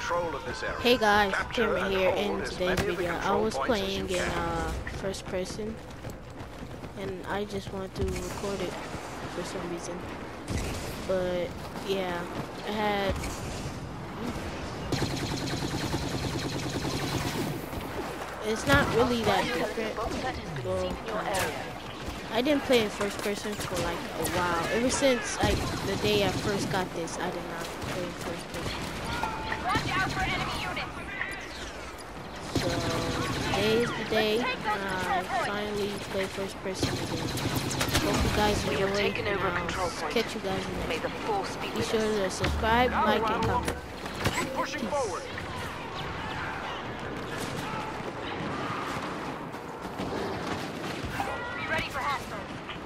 control of this area. Hey guys, Capture Cameron and here. hold In as today's many of the video, I control was points as playing you in can. first person, and I just wanted to record it for some reason. But yeah, I had it's not really that different. Well, I didn't play in first person for like a while. Ever since like the day I first got this, I did not play in first person. Watch out for enemy units. So today is the day I finally play first person again. Hope you guys enjoy. We have taken And over I'll control point. catch you guys in the May next the one. force be Be with sure us. to subscribe, like, and comment. Keep pushing forward. Be ready for hostiles.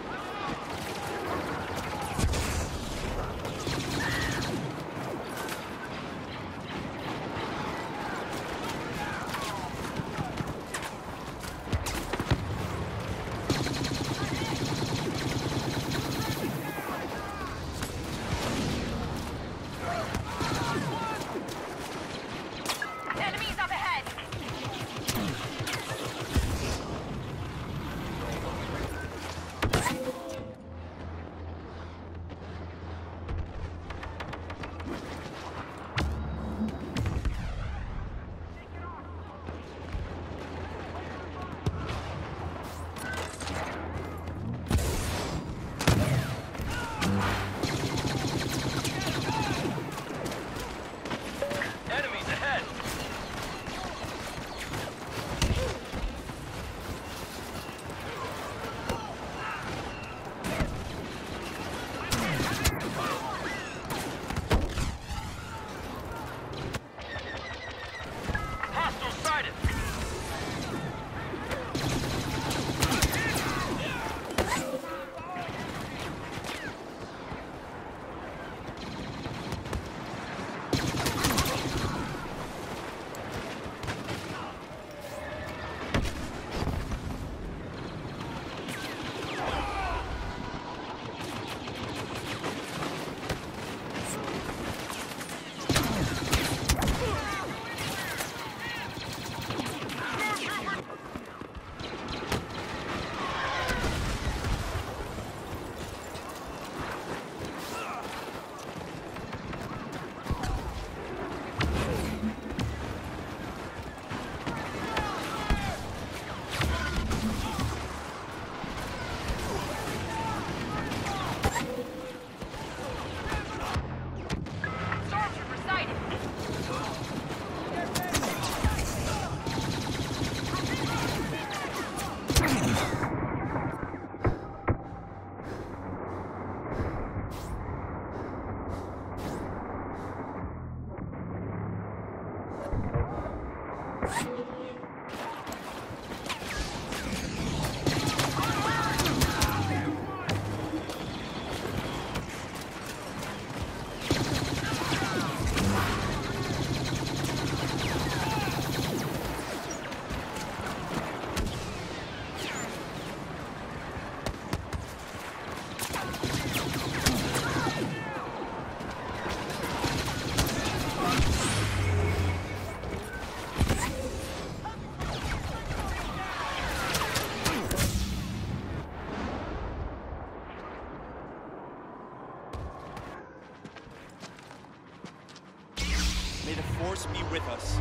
Enemies up ahead. Enemies ahead. Hostile sighted. Stormtrooper sighted. May the force be with us.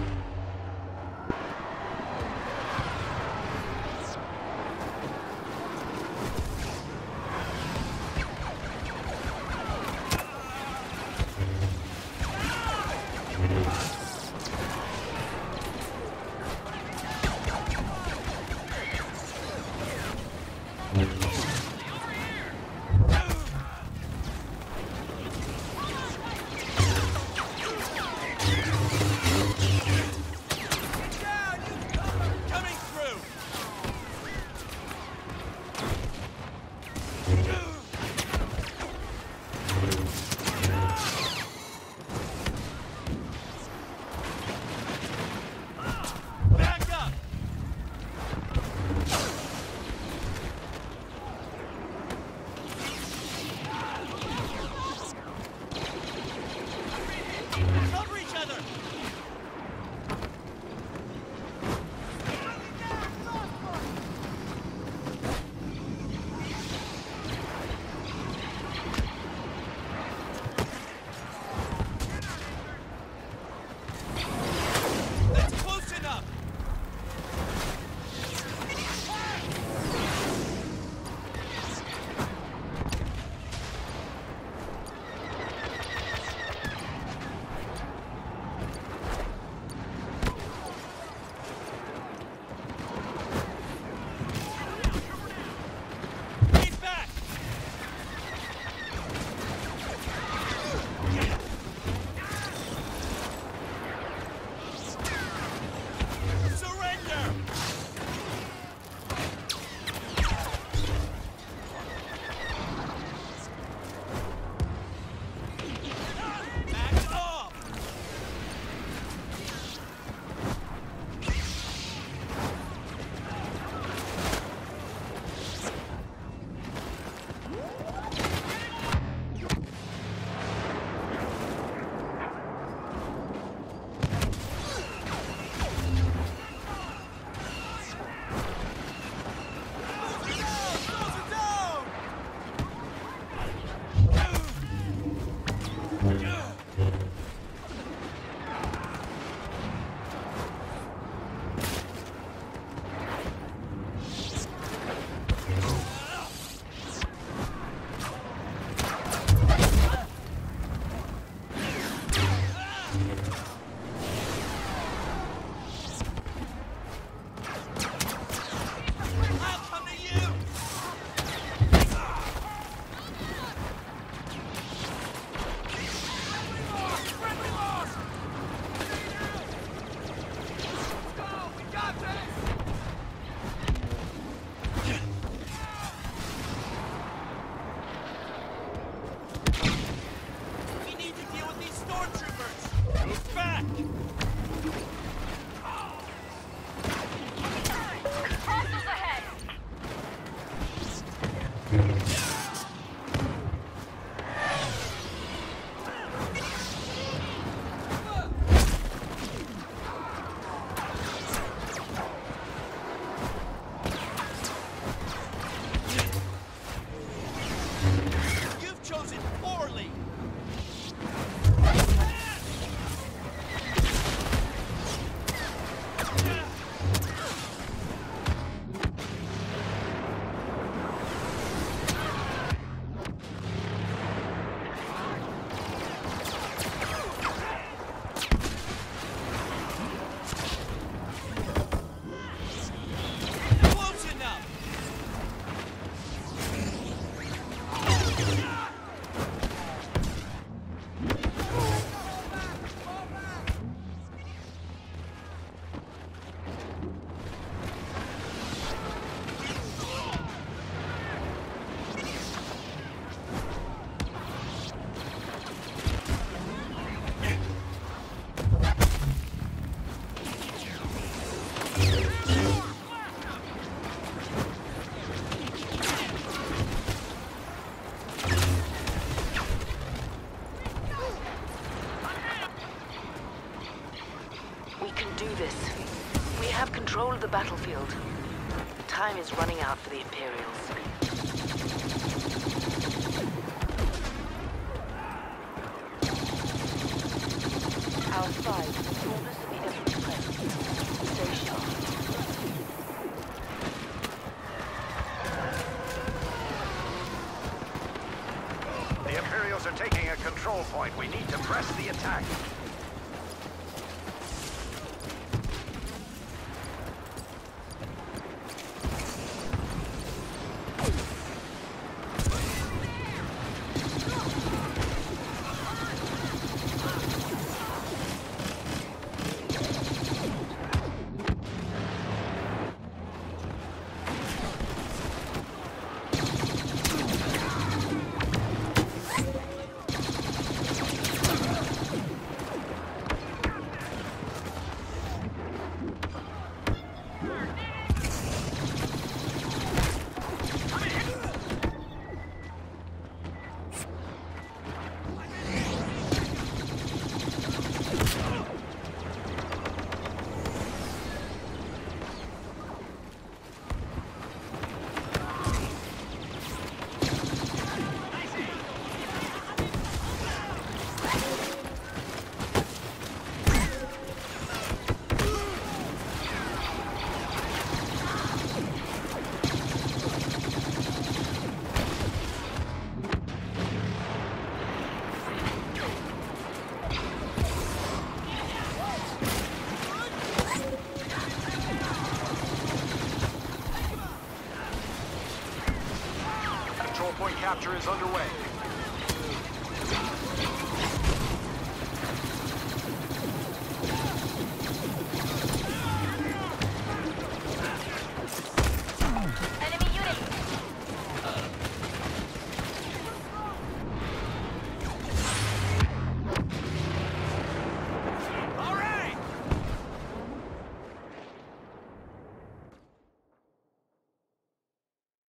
Hostiles ahead. You've chosen poorly. Close enough. We can do this. We have control of the battlefield. Time is running out for the Imperials. Our spies informed us of the enemy's presence. Stay sharp. The Imperials are taking a control point. We need to press the attack. Control point capture is underway.